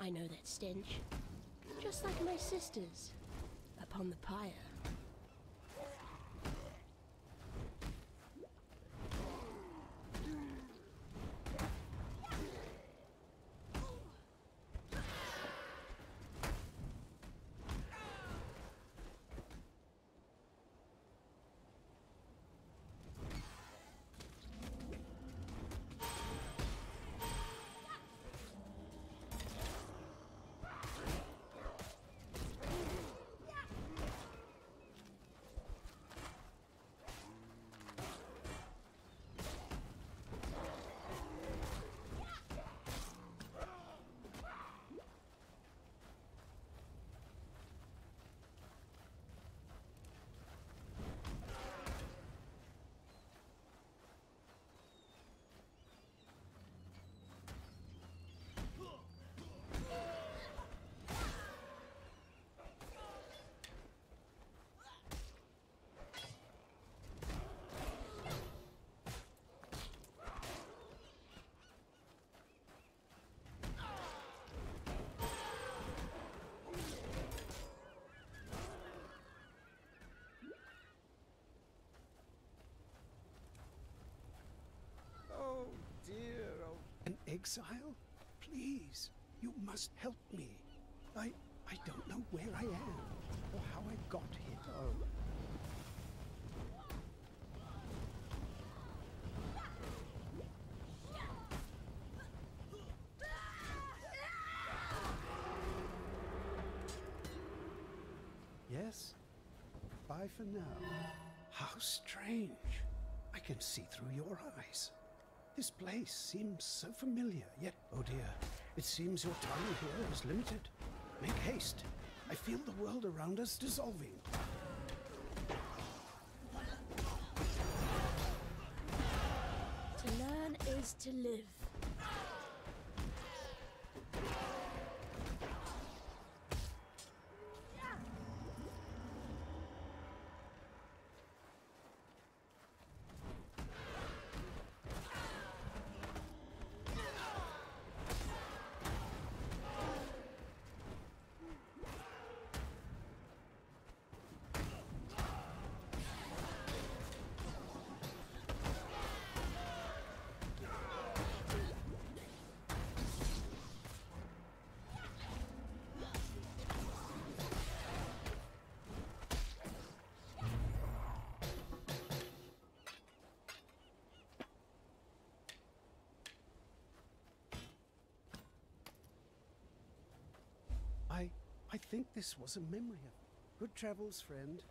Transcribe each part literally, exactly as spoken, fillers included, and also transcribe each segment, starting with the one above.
I know that stench. Just like my sisters upon the pyre. Oh dear, oh... An exile? Please, you must help me. I... I don't know where I am, or how I got here. Oh. Yes? Bye for now. How strange. I can see through your eyes. This place seems so familiar, yet, oh dear, it seems your time here is limited. Make haste. I feel the world around us dissolving. To learn is to live. I... I think this was a memory of... Good travels, friend.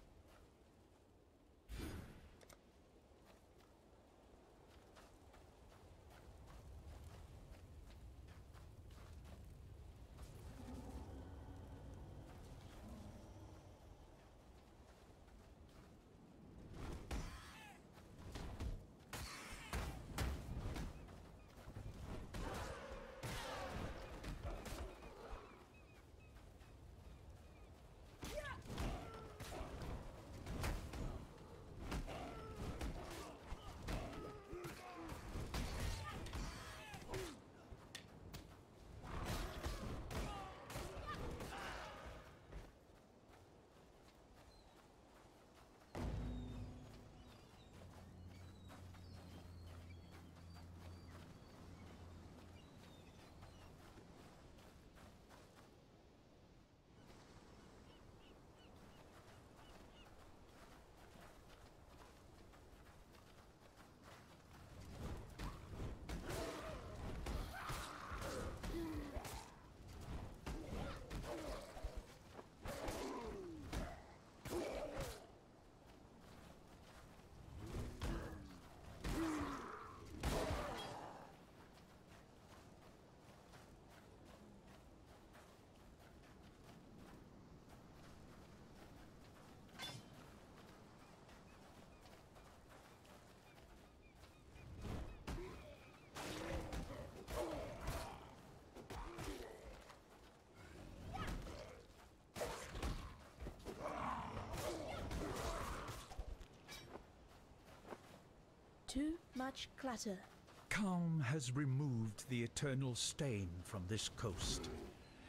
Too much clutter. Calm has removed the eternal stain from this coast.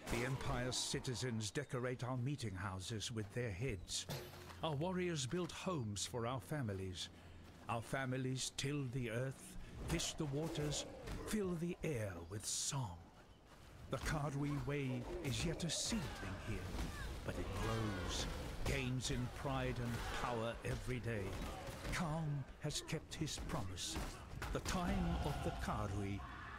The Empire's citizens decorate our meeting houses with their heads. Our warriors build homes for our families. Our families till the earth, fish the waters, fill the air with song. The Karui way is yet a seedling here, but it grows, gains in pride and power every day. Kalm has kept his promise. The time of the Karui